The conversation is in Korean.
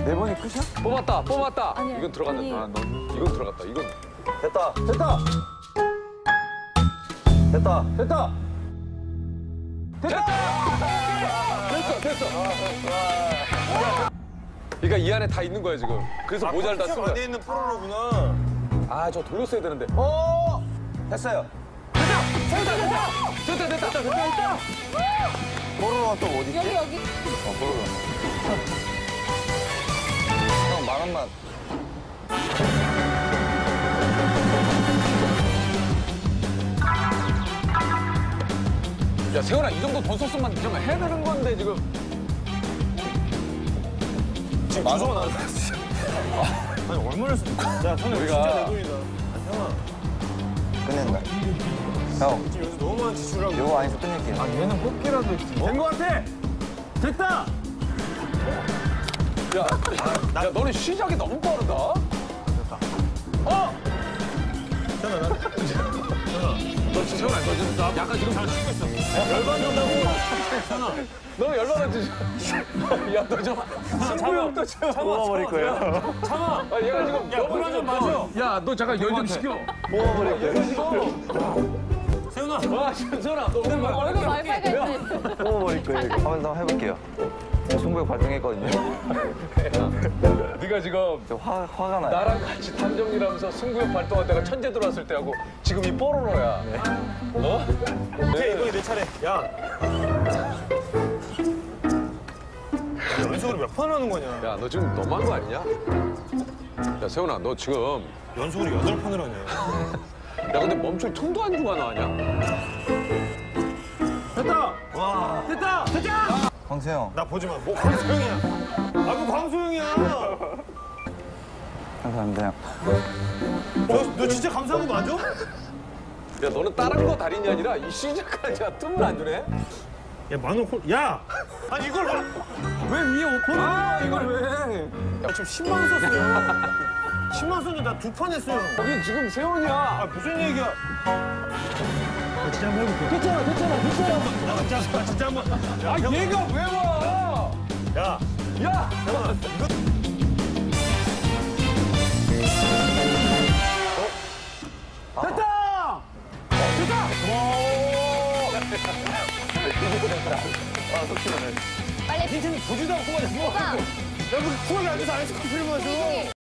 네 번이 끝이야? 뽑았다, 뽑았다. 아니야. 이건 들어갔다. 아니. 아, 이건 들어갔다. 이건. 됐다. 됐다. 됐다. 됐다. 됐다. 됐어. 그러니까 이 안에 다 있는 거야 지금. 그래서 모자를 다 쓴 거야. 안에 있는 포로로구나. 아, 저 돌렸어야 되는데. 됐어요. 됐다. 포로로가 또 어디 있지? 여기. 포로로. 형, 10,000원만. 야, 세훈아, 이 정도 돈 썼으면 정말 해야 되는 건데 지금. 지금 10,000원 안 아니, 얼마나 썼어? 야, 형님, 우리가- 진짜 내 돈이다. 형아. 끝낸다. 형. 지금 여기서 너무 많은 지출하고. 요거 안에서 끝낼게요. 얘는 뽑기라도 했지. 된 거 같아! 됐다! 야, 너는 시작이 너무 빠르다. 너 지금 세훈아, 너 지금 약간 지금 잘 쉬고 있어. 열받는다고. 너 열받았지? 야, 너 좀. 승부욕도 좀. 뽑아버릴 거예요. 아, 얘가 지금. 야, 물좀 마셔. 야, 너 잠깐 열 좀 시켜. 뽑아버릴 거예요. 세훈아, 너 오늘 말 얼굴 많이 빨개졌네. 뽑아버릴 거예요. 한번 해볼게요. 승부욕 발동했거든요. 네가 지금 저 화가 나요. 나랑 같이 탐정일하면서 승부욕 발동할 때가 천재 들어왔을 때하고 지금 이 뽀로로야. 어? 오케이, 이번에 내 차례. 야. 연속으로 몇 판 하는 거냐? 야, 너 지금 너무한 거 아니냐? 야, 세훈아, 너 지금. 연속으로 8판을 하냐? 야, 근데 멈출 틈도 안 주고 나왔냐? 됐다! 와. 됐다! 됐다! 광수형. 나 보지 마. 뭐 광수형이야. 아, 뭐 광수형이야. 감사합니다, 형. 너 진짜 감사한 거 맞아? 야, 너는 다른 거 달인이 아니라 이 시작까지 틈을 안 주네? 야, 10,000원 콜. 야! 아니, 이걸 왜 위에 5%? 아, 이걸 왜? 야, 지금 10만 원 썼어요. 10만 원 썼는데 나 2판 했어요. 여기 지금 세훈이야. 아, 무슨 얘기야? 진짜 한번 해볼게. 됐잖아. 나 진짜 한번. 아, 얘가 왜 와? 야, 야! 잠깐만. 이거. 됐다! 빨리. 닌텐도 보지도 않고 가냐. 오빠. 야, 우리 쿨하게 앉아서 아이스커피를 마셔.